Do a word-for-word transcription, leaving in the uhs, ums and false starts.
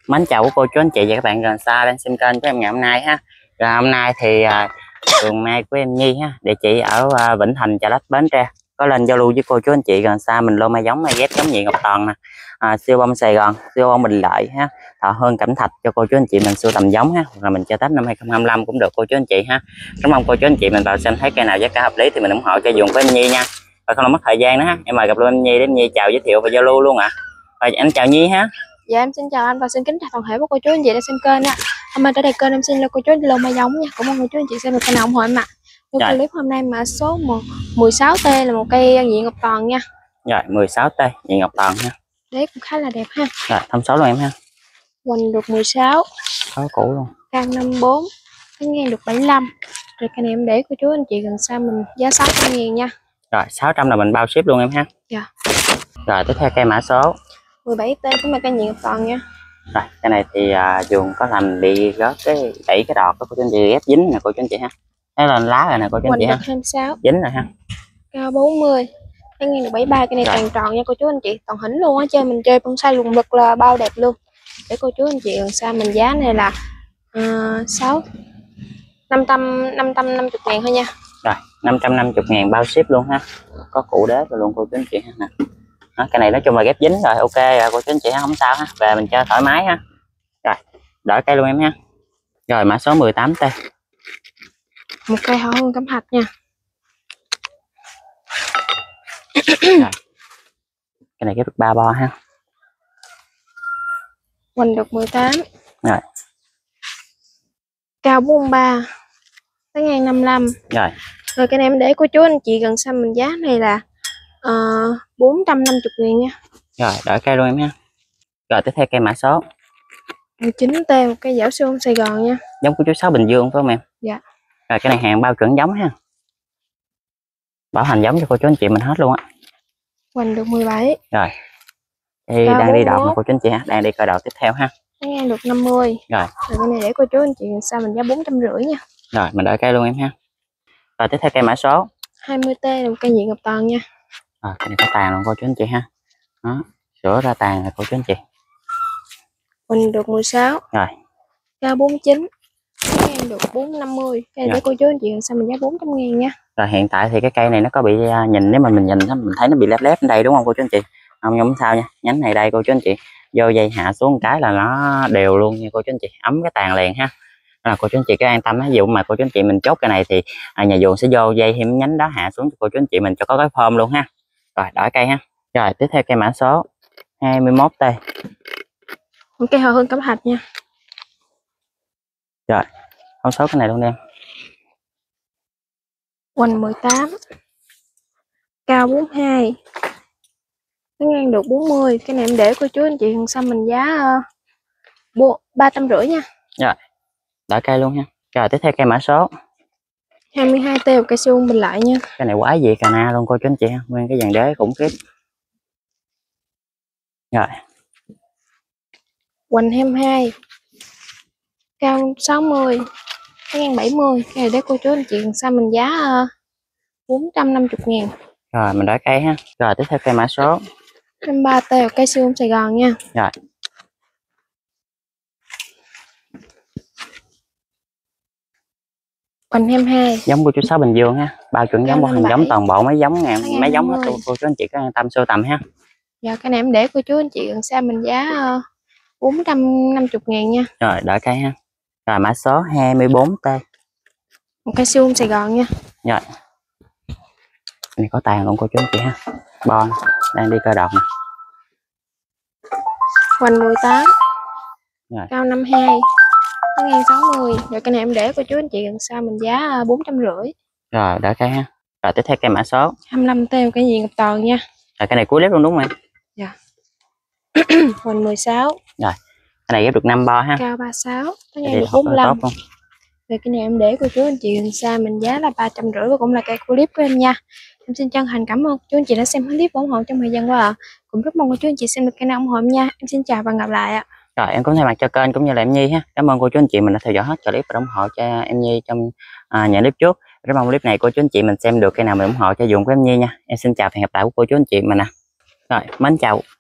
Mến chào của cô chú anh chị và các bạn gần xa đang xem kênh của em ngày hôm nay ha. Rồi hôm nay thì à, vườn mai của em Nhi ha, địa chỉ ở à, Vĩnh Thành, Chợ Lách, Bến Tre. Có lên giao lưu với cô chú anh chị gần xa mình lô mai giống mai ghép giống nhị Ngọc Toàn nè, à, siêu bông Sài Gòn, siêu bông Bình Lợi ha, Thọ Hương, Cẩm Thạch cho cô chú anh chị mình sưu tầm giống ha, hoặc là mình cho Tết năm hai không hai lăm cũng được cô chú anh chị ha. Cảm ơn cô chú anh chị mình vào xem thấy cây nào giá cả hợp lý thì mình ủng hộ cho vườn của em Nhi nha. Và không làm mất thời gian nữa ha, em mời gặp luôn em Nhi để em Nhi chào giới thiệu và giao lưu luôn ạ. À. Rồi anh chào Nhi ha. Dạ em xin chào anh và xin kính chào toàn thể của cô chú anh chị đã xem kênh ạ. Hôm nay tới đây kênh em xin lỗi cô chú anh chị lô mai giống nha. Cảm ơn cô chú anh chị xem được kênh nào ủng hộ em ạ. Trong clip hôm nay mã số mười sáu T là một cây nhị Ngọc Toàn nha. Rồi mười sáu T nhị Ngọc Toàn ha. Đấy cũng khá là đẹp ha. Rồi thông số luôn em ha. Hoành được mười sáu. Số cũ luôn. Cao năm mươi bốn. Cái ngang được bảy mươi lăm. Rồi cái này em để cô chú anh chị gần xa mình giá sáu trăm ngàn nha. Rồi sáu trăm là mình bao ship luôn em ha. Dạ. Rồi tiếp theo cây mã số mười bảy T cũng là cây nhị Ngọc Toàn nha. Rồi cái này thì à, vườn có làm bị rớt cái đẩy cái đọt của cô chú anh chị ghép dính nè cô chú anh chị ha. Thấy lên lá rồi nè cô chú anh chị ha. hai mươi sáu. Dính rồi ha. Cao bốn mươi. Cái ngang được bảy mươi ba, cái này toàn tròn nha cô chú anh chị, toàn hình luôn á, chơi mình chơi bonsai lùng lực là bao đẹp luôn. Để cô chú anh chị gần xa mình giá này là uh, sáu năm trăm năm trăm năm mươi ngàn thôi nha. Rồi năm trăm năm mươi ngàn bao ship luôn ha, có cụ đế rồi luôn cô chú anh chị ha nè. Đó, cái này nói chung là ghép dính rồi, ok rồi cô chú anh chị ha, không sao ha, về mình chơi thoải mái ha. Rồi đỡ cây luôn em ha. Rồi mã số mười tám T một cây Thọ Hương Cẩm Thạch nha. Rồi. Cái này ghép được ba bo ha. Hoành được mười tám. Rồi. Cao bốn mươi ba. Cái ngang năm mươi lăm. Rồi. Rồi cái này em để cô chú anh chị gần xa mình giá này là uh, bốn trăm năm mươi ngàn nha. Rồi đỡ cây luôn em ha. Rồi tiếp theo cây mã số mười chín T một cây dảo siêu Sài Gòn nha. Giống của chú Sáu Bình Dương phải không em? Dạ. Rồi cái này hàng bao chuẩn giống ha, bảo hành giống cho cô chú anh chị mình hết luôn á. Hoành được mười bảy. Rồi thì đang đi đọt mà cô chú anh chị ha, đang đi coi đọt tiếp theo ha. Cái ngang được năm mươi. Rồi. Rồi cái này để cô chú anh chị sao mình giá bốn trăm rưỡi nha. Rồi mình đợi cây luôn em ha. Rồi tiếp theo cây mã số hai mươi T là một cây nhị Ngọc Toàn nha. Rồi cái này có tàn luôn cô chú anh chị ha. Đó, sửa ra tàn rồi cô chú anh chị. Mình được mười sáu. Rồi. Cao bốn mươi chín. Cái ngang được bốn trăm năm mươi. Cái này để cô chú anh chị sao mình giá bốn trăm ngàn nha. Rồi hiện tại thì cái cây này nó có bị nhìn, nếu mà mình nhìn mình thấy nó bị lép lép ở đây đúng không cô chú anh chị? Không không sao nha, nhánh này đây cô chú anh chị, vô dây hạ xuống một cái là nó đều luôn nha cô chú anh chị, ấm cái tàn liền ha. Là cô chú anh chị cứ an tâm á, ví dụ mà cô chú anh chị mình chốt cái này thì à, nhà vườn sẽ vô dây thêm nhánh đó hạ xuống cho cô chú anh chị mình cho có cái form luôn ha. Rồi đỡ cây ha. Rồi tiếp theo cây mã số hai mươi mốt T một cây Thọ Hương Cẩm Thạch nha. Rồi không số cái này luôn em. Hoành mười tám. Cao bốn mươi hai. Cái ngang được bốn mươi. Cái này em để cô chú anh chị sao mình giá uh, ba trăm rưỡi nha. Rồi đỡ cây luôn ha. Rồi tiếp theo cây mã số hai mươi hai T một cây siêu Bình Lợi nha. Cái này quái gì cà na luôn cô chú anh chị ha, nguyên cái dàn đế khủng khiếp. Rồi. Hoành hai mươi hai. Cao sáu mươi. Cái ngang bảy mươi. Cái này để cô chú anh chị sao mình giá uh, bốn trăm năm mươi ngàn. Rồi mình đỡ cây ha. Rồi tiếp theo cây mã số hai mươi ba T một cây siêu Sài Gòn nha. Rồi. Hoành hai mươi hai. Giống của chú Sáu Bình Dương ha, bao chuẩn giống, bảo hành giống toàn bộ mấy giống ngàn mấy giống hết luôn cô chú anh chị có an tâm sưu tầm ha. Dạ cái này em để cô chú anh chị gần xa mình giá uh, bốn trăm năm mươi ngàn nha. Rồi đỡ cây ha. Rồi mã số hai mươi bốn T một cây siêu Sài Gòn nha. Rồi này có tàn luôn cô chú anh chị ha, bon đang đi cơ độc nè. Hoành mười tám. Rồi. Cao năm mươi hai. Cái ngang sáu mươi. Rồi cái này em để cô chú anh chị gần xa mình giá bốn trăm rưỡi. Rồi đỡ cây ha. Rồi tiếp theo cây mã số hai mươi lăm T một cây nhị Ngọc Toàn nha. Rồi cái này cuối clip luôn đúng không em? Dạ. Hoành mười sáu. Rồi cái này ghép được năm bo ha. Cao ba mươi sáu. Cái ngang được bốn mươi lăm. Rồi cái này em để cô chú anh chị gần xa mình giá là ba trăm rưỡi và cũng là cây clip của em nha. Em xin chân thành cảm ơn chú anh chị đã xem hết clip và ủng hộ trong thời gian qua ạ. Cũng rất mong cô chú anh chị xem được kênh nào ủng hộ em nha. Em xin chào và hẹn gặp lại ạ. Rồi em cũng thay mặt cho kênh cũng như là em Nhi ha, cảm ơn cô chú anh chị mình đã theo dõi hết clip và ủng hộ cho em Nhi trong à, những clip trước. Rất mong clip này cô chú anh chị mình xem được cái nào mình ủng hộ cho vườn của em Nhi nha. Em xin chào và hẹn gặp lại của cô chú anh chị mình nè. Rồi mến chào.